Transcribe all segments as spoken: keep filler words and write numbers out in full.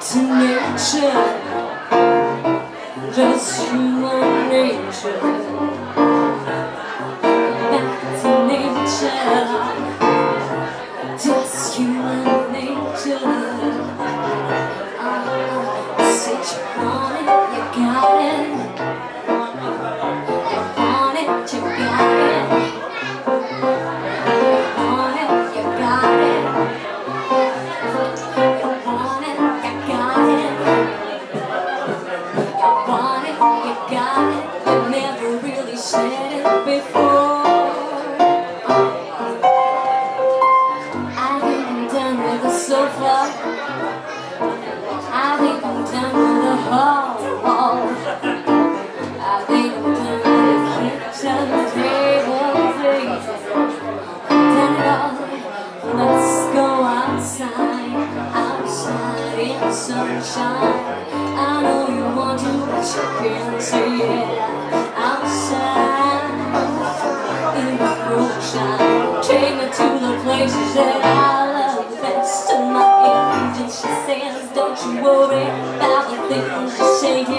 to nature, just human nature. Back to nature, just human nature. Oh, said you want it, you got it. You want it, you got it. So far, I think I'm done with the whole wall. I think I'm done with the kitchen table, please. Done it all. Let's go outside, outside in the sunshine. I know you want to, but you can't say it. Outside in the sunshine, take me to the places that I love best. To my agent, she says, don't you worry about the things you're saying.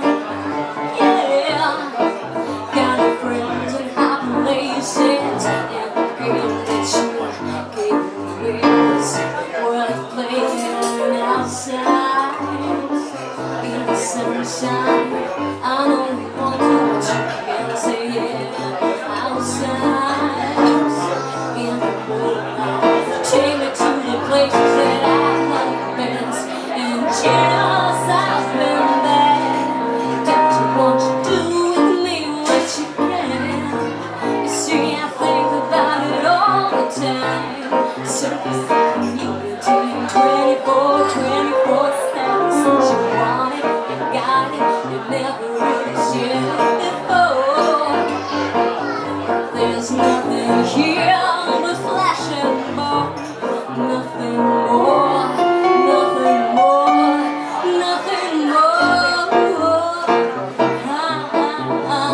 Yeah, got a friends in high places, and the game that you gave me is worth playing outside in the sunshine. I know you want to, but you can't say it. Outside in the moonlight, take me to the places that I love best. And yes, I've been there. Don't you want to do with me what you can? You see, I think about it all the time. Surface the community twenty-four, twenty-four seven. Since you want it, you got it. You never really shared it before. There's nothing here but flesh and bone. Nothing more, nothing more, nothing more. Ah, ah, ah,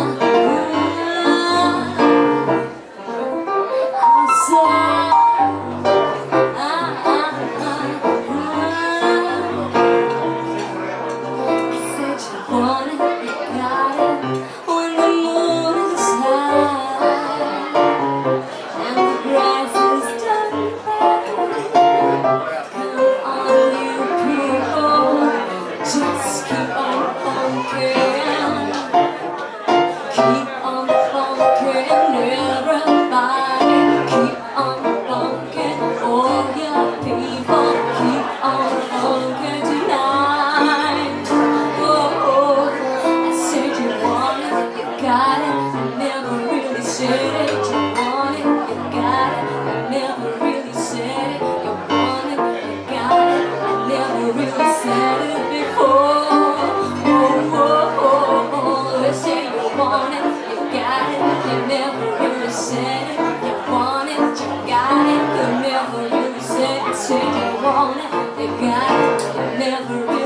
ah. Outside. Ah, ah, ah, ah. I said you want it, you got it. When the moon is high and the grass is done. Just keep on funkin', keep on funkin', everybody. Keep on funkin', all your people. Keep on funkin' tonight. Oh, I said you want it, you got it. I never really said it. You want it, you got it. I never really said it. You want it, you got it. I never really said it before. Oh, oh, oh, oh. They say you want it, you got it. You never really said it. You want it, you got it. You never really said it. Say you want it, you got it. You never really